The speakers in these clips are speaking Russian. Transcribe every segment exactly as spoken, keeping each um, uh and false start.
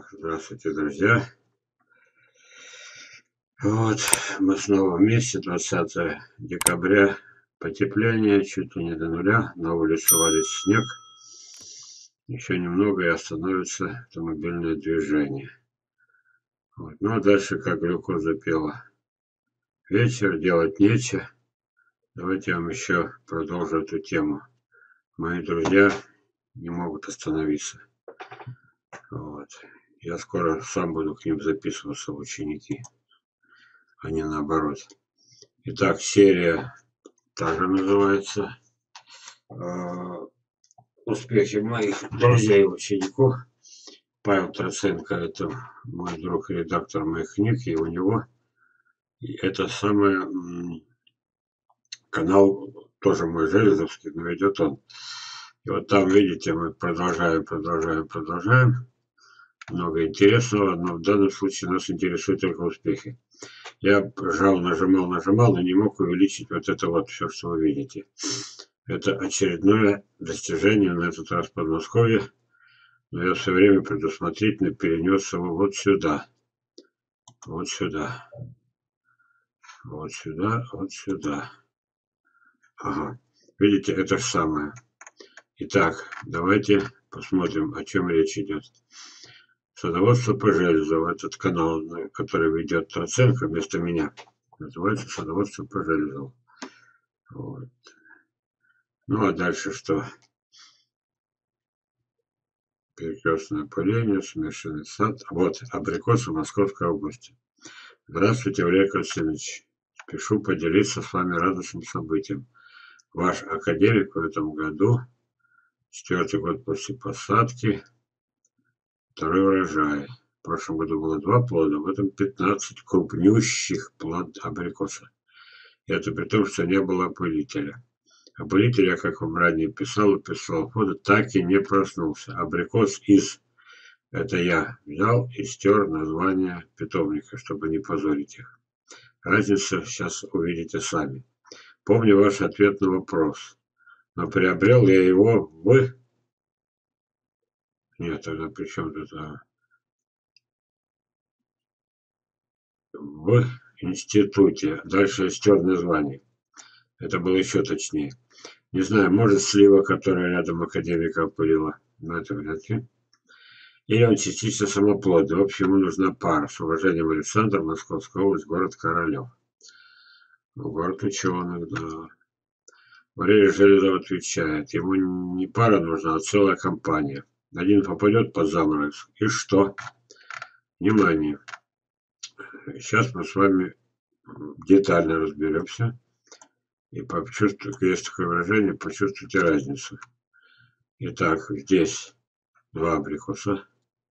Так, здравствуйте, друзья. Вот, мы снова вместе, двадцатое декабря. Потепление чуть ли не до нуля. На улице валит снег. Еще немного и остановится автомобильное движение. Вот. Ну а дальше, как глюкоза пела. Вечер, делать нечего. Давайте я вам еще продолжу эту тему. Мои друзья не могут остановиться. Вот. Я скоро сам буду к ним записываться в ученики, а не наоборот. Итак, серия также называется «Успехи моих друзей и учеников». Павел Троценко – это мой друг и редактор моих книг, и у него это самый канал, тоже мой железовский, но ведет он. И вот там, видите, мы продолжаем, продолжаем, продолжаем. Много интересного, но в данном случае нас интересуют только успехи. Я жал, нажимал, нажимал, но не мог увеличить вот это вот все, что вы видите. Это очередное достижение, на этот раз в Подмосковье. Но я все время предусмотрительно перенес его вот сюда. Вот сюда. Вот сюда, вот сюда. Ага. Видите, это же самое. Итак, давайте посмотрим, о чем речь идет. Садоводство по железу. Этот канал, который ведет Троценко вместо меня, называется Садоводство по железу. Вот. Ну а дальше что? Перекрестное поление, смешанный сад. Вот, абрикосы в Московской области. Здравствуйте, Валерий Константинович. Спешу поделиться с вами радостным событием. Ваш академик в этом году, четвертый год после посадки, второй урожай. В прошлом году было два плода, в этом пятнадцать крупнющих плод абрикоса. И это при том, что не было опылителя. Опылитель, я, как вам ранее писал, писал фото, так и не проснулся. Абрикос из, это я взял и стер название питомника, чтобы не позорить их. Разницу сейчас увидите сами. Помню ваш ответ на вопрос. Но приобрел я его в... Нет, тогда при чем тут... В институте. Дальше я стер название. Это было еще точнее. Не знаю, может, слива, которая рядом академика опылила. Но это вряд ли. Или он частично самоплодный. В общем, ему нужна пара. С уважением, Александр, Московская область, город Королев. Город ученых, да. Валерий Железов отвечает. Ему не пара нужна, а целая компания. Один попадет под заморозок. И что? Внимание. Сейчас мы с вами детально разберемся. И почувствуйте, есть такое выражение, почувствуйте разницу. Итак, здесь два абрикоса.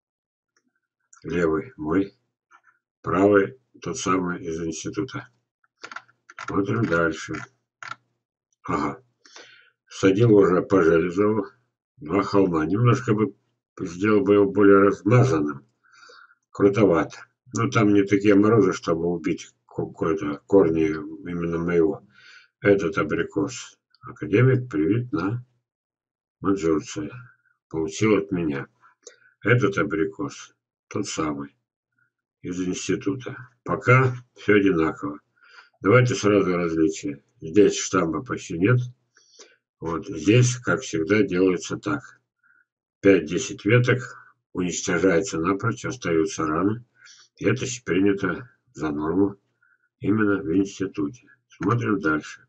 Левый мой, правый тот самый из института. Смотрим дальше. Ага. Садил уже по Железову. Два холма. Немножко бы сделал бы его более размазанным. Крутовато. Но там не такие морозы, чтобы убить какой-то корни именно моего. Этот абрикос. Академик привит на Маньчжурции. Получил от меня. Этот абрикос. Тот самый. Из института. Пока все одинаково. Давайте сразу различия. Здесь штамба почти нет. Вот здесь, как всегда, делается так. пять-десять веток уничтожается напрочь, остаются раны. И это принято за норму именно в институте. Смотрим дальше.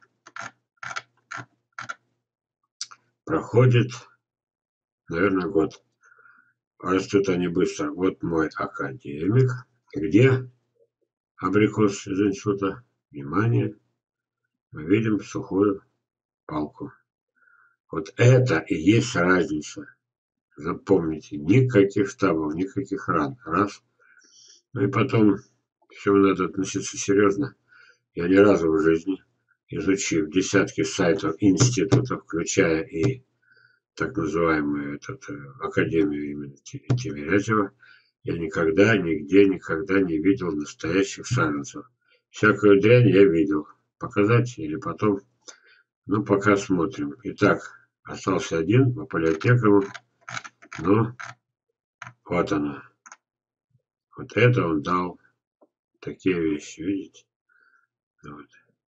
Проходит, наверное, год. Растут они быстро. Вот мой академик. Где абрикос из института? Внимание. Мы видим сухую палку. Вот это и есть разница. Запомните, никаких штаммов, никаких ран. Раз. Ну и потом, все надо относиться серьезно. Я ни разу в жизни, изучив десятки сайтов институтов, включая и так называемую этот, академию имени Тимирязева, я никогда, нигде, никогда не видел настоящих саженцев. Всякую дрянь я видел. Показать или потом? Ну, пока смотрим. Итак, остался один, опылять некому. Но Вот она. Вот это он дал. Такие вещи, видите? Вот.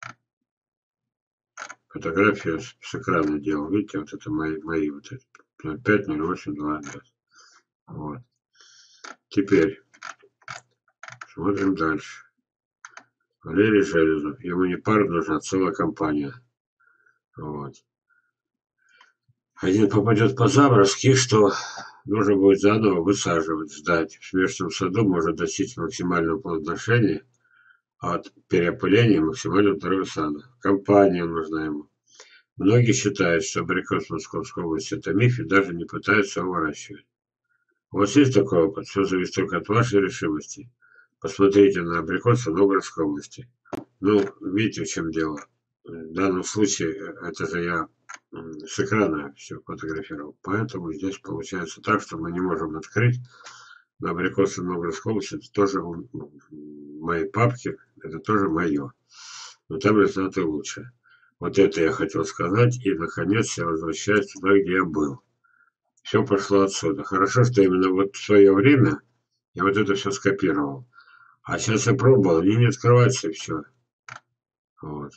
Фотографию с, с экрана делал. Видите, вот это мои, мои вот эти. ноль пять ноль восемь два. Вот. Теперь смотрим дальше. Валерий Железов. Ему не пара нужна, целая компания. Вот. Один попадет по-заморски, что нужно будет заново высаживать, ждать. В смешанном саду может достичь максимального плодоношения, а от переопыления максимального здоровья сада. Компания нужна ему. Многие считают, что абрикос в Московской области это миф и даже не пытаются его выращивать. У вас есть такой опыт? Все зависит только от вашей решимости. Посмотрите на абрикосы в Новгородской области. Ну, видите, в чем дело. В данном случае, это же я с экрана все фотографировал. Поэтому здесь получается так, что мы не можем открыть. Но абрикосы в Новгородской области, это тоже мои папки, это тоже мое. Но там результаты лучше. Вот это я хотел сказать. И, наконец, я возвращаюсь туда, где я был. Все пошло отсюда. Хорошо, что именно вот в свое время я вот это все скопировал. А сейчас я пробовал, они не открываются и все. Вот.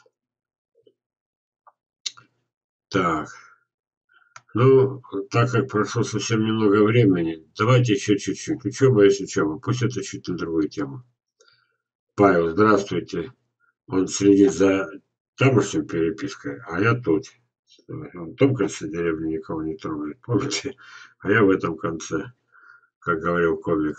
Так. Ну, так как прошло совсем немного времени, давайте еще чуть-чуть. Учеба есть учеба. Пусть это чуть на другую тему. Павел, здравствуйте. Он следит за тамошней перепиской, а я тут. Он в том конце деревни никого не трогает, помните? А я в этом конце, как говорил комик.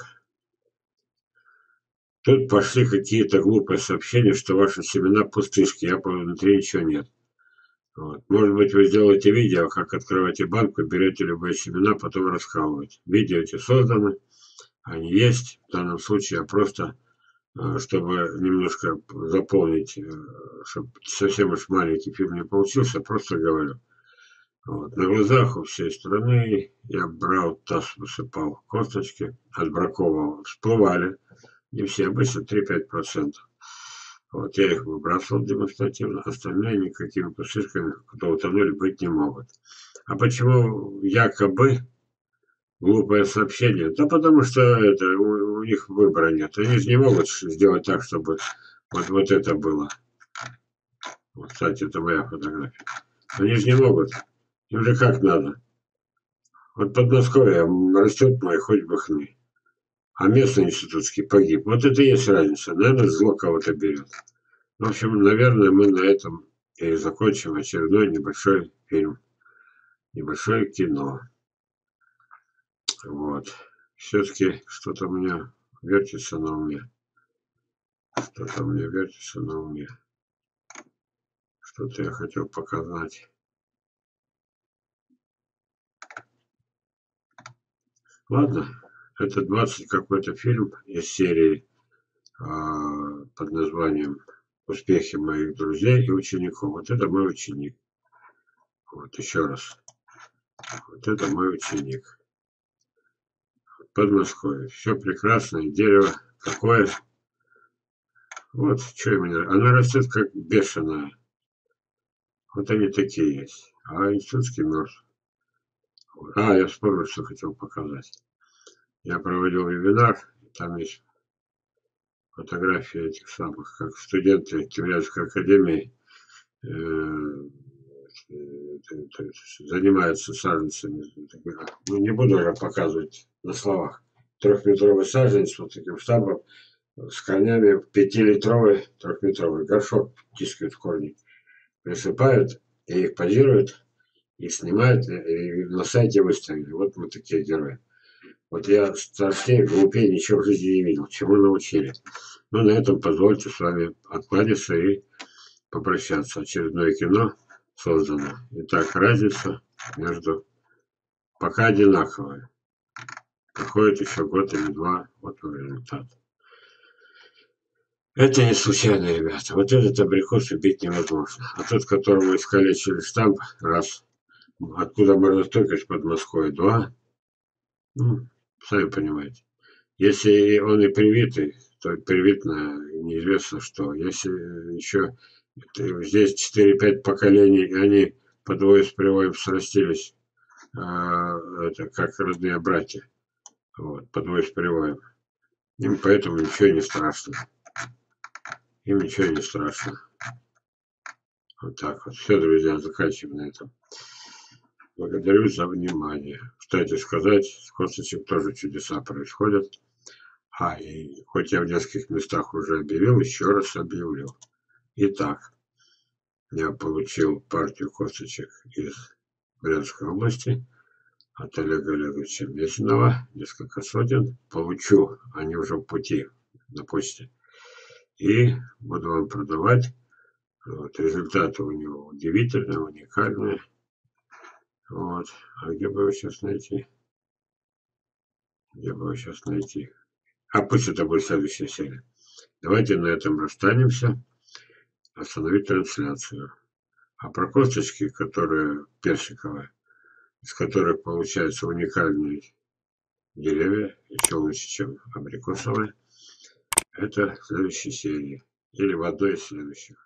Тут пошли какие-то глупые сообщения, что ваши семена пустышки, я внутри ничего нет. Вот. Может быть, вы сделаете видео, как открываете банку, берете любые семена, потом раскалываете. Видео эти созданы, они есть. В данном случае я просто, чтобы немножко заполнить, чтобы совсем уж маленький фильм не получился, просто говорю. Вот. На глазах у всей страны я брал таз, высыпал косточки, отбраковывал, всплывали. Не все, обычно три-пять процентов. Вот я их выбрасывал демонстративно, остальные никакими пустышками, кто утонули, быть не могут. А почему якобы глупое сообщение? Да потому что это, у, у них выбора нет. Они же не могут сделать так, чтобы вот, вот это было. Вот, кстати, это моя фотография. Они же не могут. Им же как надо. Вот Подмосковье растет мой, хоть бы хны. А местный институтский погиб. Вот это и есть разница. Наверное, зло кого-то берет. В общем, наверное, мы на этом и закончим очередной небольшой фильм. Небольшое кино. Вот. Все-таки что-то у меня вертится на уме. Что-то у меня вертится на уме. Что-то я хотел показать. Ладно. Это двадцать какой-то фильм из серии а, под названием «Успехи моих друзей и учеников». Вот это мой ученик. Вот еще раз. Вот это мой ученик. Подмосковье. Все прекрасное. Дерево какое. Вот что именно. Она растет как бешеная. Вот они такие есть. А институтский мертв. А, я вспомнил, что хотел показать. Я проводил вебинар. Там есть фотографии этих самых, как студенты Тимирязевской академии э, занимаются саженцами. Ну, не буду уже показывать на словах. Трехметровый саженец вот таким штампом с корнями, пятилитровый трехметровый горшок тискают в корни. Присыпают и их позируют, и снимают, и на сайте выставили. Вот мы такие герои. Вот я страшнее, глупее ничего в жизни не видел. Чему научили. Ну, на этом позвольте с вами откланяться и попрощаться. Очередное кино создано. Итак, разница между пока одинаковая. Проходит еще год или два, вот результат. Это не случайно, ребята. Вот этот абрикос убить невозможно. А тот, которому искалечили штамп, раз. Откуда морозостойкость под Москвой, два. Ну, сами понимаете. Если он и привитый, то привит на неизвестно что. Если еще здесь четыре-пять поколений, и они по двое с привоем срастились, а, это как родные братья. Вот, подвосприваем. Им поэтому ничего не страшно. Им ничего не страшно. Вот так вот. Все, друзья, заканчиваем на этом. Благодарю за внимание. Кстати сказать, с косточек тоже чудеса происходят. А, и хоть я в нескольких местах уже объявил, еще раз объявлю. Итак, я получил партию косточек из Брянской области от Олега Олеговича Мезенова. Несколько сотен. Получу. Они уже в пути на почте. И буду вам продавать. Вот, результаты у него удивительные, уникальные. Вот. А где бы его сейчас найти? Где бы его сейчас найти? А пусть это будет следующая серия. Давайте на этом расстанемся. Остановить трансляцию. А про косточки, которые персиковые, из которых получаются уникальные деревья, еще лучше, чем абрикосовые, это в следующей серии. Или в одной из следующих.